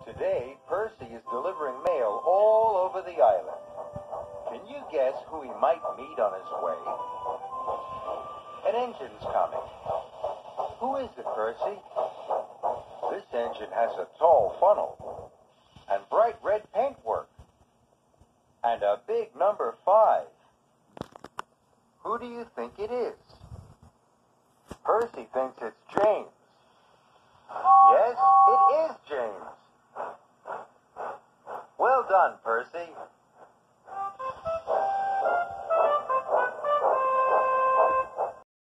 Today, Percy is delivering mail all over the island. Can you guess who he might meet on his way? An engine's coming. Who is it, Percy? This engine has a tall funnel and bright red paintwork and a big number 5. Who do you think it is? Percy thinks it's James. Yes, it is James. Well done, Percy.